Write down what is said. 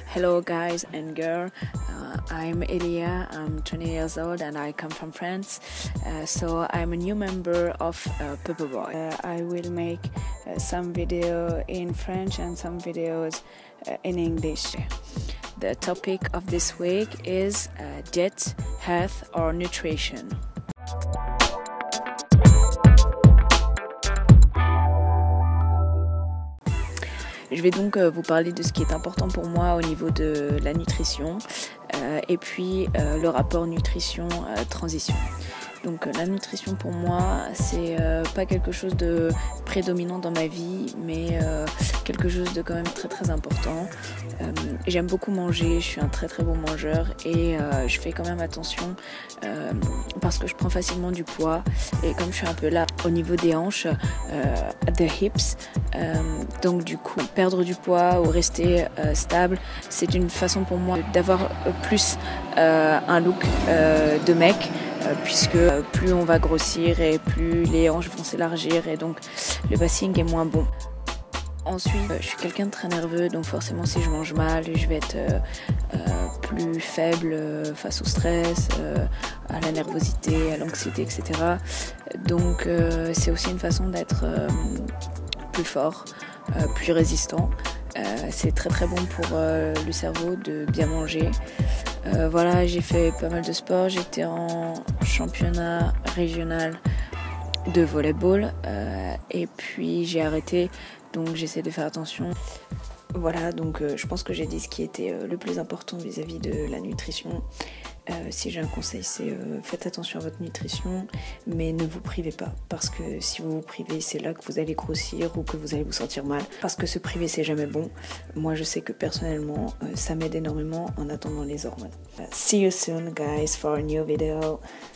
Hello guys and girl, I'm Elia, I'm 20 years old and I come from France, so I'm a new member of Paperboy. I will make some video in French and some videos in English. The topic of this week is diet, health or nutrition. Je vais donc vous parler de ce qui est important pour moi au niveau de la nutrition et puis le rapport nutrition-transition. Donc la nutrition pour moi c'est pas quelque chose de prédominant dans ma vie mais quelque chose de quand même très très important. J'aime beaucoup manger, je suis un très très bon mangeur et je fais quand même attention parce que je prends facilement du poids et comme je suis un peu là au niveau des hanches, the hips, donc du coup perdre du poids ou rester stable, c'est une façon pour moi d'avoir plus un look de mec. Puisque plus on va grossir et plus les hanches vont s'élargir et donc le passing est moins bon. Ensuite, je suis quelqu'un de très nerveux, donc forcément si je mange mal, je vais être plus faible face au stress, à la nervosité, à l'anxiété, etc. Donc c'est aussi une façon d'être plus fort, plus résistant. C'est très très bon pour le cerveau de bien manger. Voilà, j'ai fait pas mal de sport, j'étais en championnat régional de volleyball et puis j'ai arrêté, donc j'essaie de faire attention. Voilà, donc je pense que j'ai dit ce qui était le plus important vis-à-vis de la nutrition. Si j'ai un conseil, c'est faites attention à votre nutrition, mais ne vous privez pas, parce que si vous vous privez, c'est là que vous allez grossir ou que vous allez vous sentir mal, parce que se priver, c'est jamais bon. Moi, je sais que personnellement, ça m'aide énormément en attendant les hormones. See you soon, guys, for a new video.